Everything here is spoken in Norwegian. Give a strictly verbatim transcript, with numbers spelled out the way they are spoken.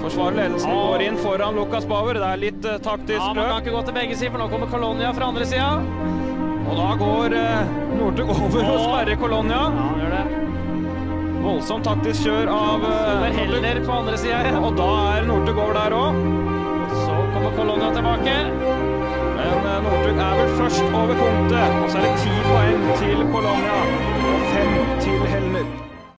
forsvarer ledelsen, Ja. går inn foran Lukas Bauer. Det er litt uh, taktisk Ja, man løp. kan ikke gå til begge sider, for nå kommer Colonia fra andre siden. Og da går uh, Northug over og sperrer Colonia. Ja, han gjør det. Voldsomt taktisk kjør av uh, Kommer Heller på andre siden. Og da er Northug over der også. Så kommer Colonia tilbake. Men uh, Northug er vel først over punktet. Og så er det ti poeng til Colonia og fem til Hellner.